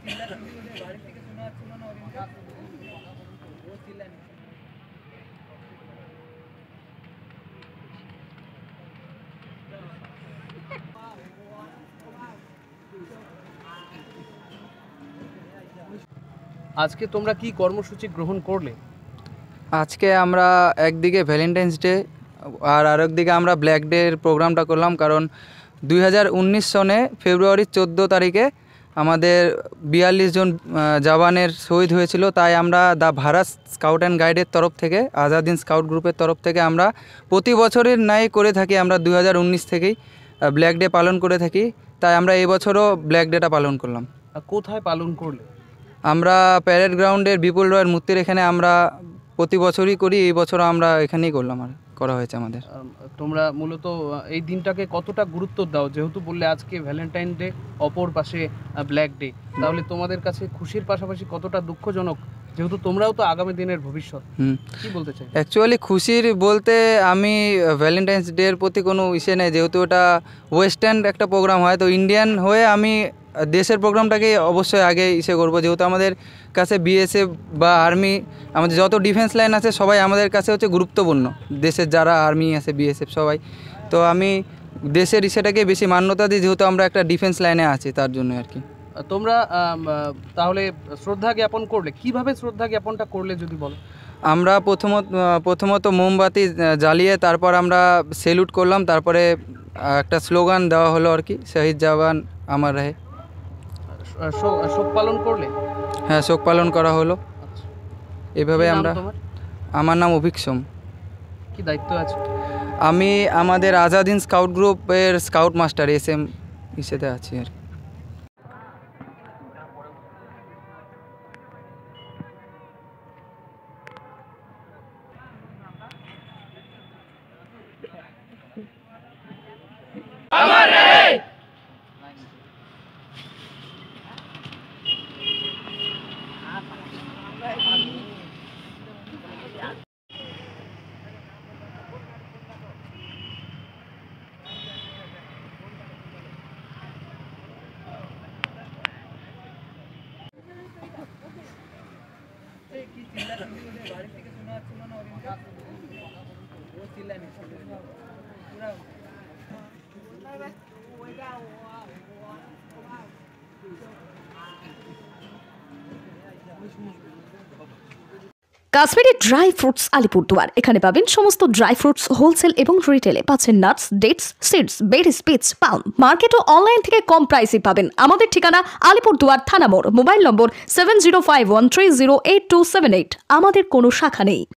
আজকে তোমরা কি কর্মসূচি গ্রহণ করলে? আজকে আমরা একদিকে ভ্যালেন্টাইন্স ডে আর আরেকদিকে আমরা ব্ল্যাক ডের প্রোগ্রামটা করলাম, কারণ 2019 সনে ফেব্রুয়ারির 14 তারিখে আমাদের 42 জন জওয়ানের শহীদ হয়েছিল। তাই আমরা দ্য ভারত স্কাউট অ্যান্ড গাইডের তরফ থেকে, আজাদিন স্কাউট গ্রুপের তরফ থেকে আমরা প্রতি বছরের ন্যায় করে থাকি। আমরা 2019 থেকেই ব্ল্যাক ডে পালন করে থাকি, তাই আমরা এই বছরও ব্ল্যাক ডেটা পালন করলাম। কোথায় পালন করলে? আমরা প্যারেড গ্রাউন্ডের বিপুল রয়ের মূর্তির এখানে আমরা প্রতি বছরই করি, এই বছরও আমরা এখানেই করলাম আর করা হয়েছে আমাদের। তোমরা মূলত এই দিনটাকে কতটা গুরুত্ব দাও? যেহেতু বললে আজকে ভ্যালেন্টাইন ডে, অপর পাশে ব্ল্যাক ডে, তাহলে তোমাদের কাছে খুশির পাশাপাশি কতটা দুঃখজনক, যেহেতু তোমরাও তো আগামী দিনের ভবিষ্যৎ? কি বলতে চাই? অ্যাকচুয়ালি খুশির বলতে আমি ভ্যালেন্টাইন্স ডের প্রতি কোনো ইসে নেই, যেহেতু ওটা ওয়েস্টার্ন একটা প্রোগ্রাম হয়, তো ইন্ডিয়ান হয়ে আমি দেশের প্রোগ্রামটাকে অবশ্যই আগে ইসে করবো। যেহেতু আমাদের কাছে বিএসএফ বা আর্মি, আমাদের যত ডিফেন্স লাইন আছে সবাই আমাদের কাছে হচ্ছে গুরুত্বপূর্ণ, দেশের যারা আর্মি আছে বিএসএফ সবাই। তো আমি দেশের ইসেটাকে বেশি মান্যতা দিই, যেহেতু আমরা একটা ডিফেন্স লাইনে আছি, তার জন্য আর কি। তোমরা তাহলে শ্রদ্ধা জ্ঞাপন করলে, কিভাবে শ্রদ্ধা জ্ঞাপনটা করলে যদি বলো? আমরা প্রথমত মোমবাতি জ্বালিয়ে তারপর আমরা সেলুট করলাম, তারপরে একটা স্লোগান দেওয়া হলো আর কি, শহীদ জওয়ান আমার রহে। শোক পালন করলে? হ্যাঁ, শোক পালন করা হলো। এভাবে আমরা। আমার নাম অভিক্ষম। কি দায়িত্ব আছে? আমি আমাদের আজাদিন স্কাউট গ্রুপের স্কাউট মাস্টার SM হিসেবে আছি আর কি। কাশ্মীরি ড্রাই ফ্রুটস আলিপুরদুয়ার, এখানে পাবেন সমস্ত ড্রাই ফ্রুটস হোলসেল এবং রিটেলে। পাচ্ছেন nuts, dates, seeds, berries, peach, palm. Market ও অনলাইন থেকে কম প্রাইসে পাবেন। আমাদের ঠিকানা আলিপুরদুয়ার থানা মোড়। Mobile number 7051308278। আমাদের কোনো শাখা নেই।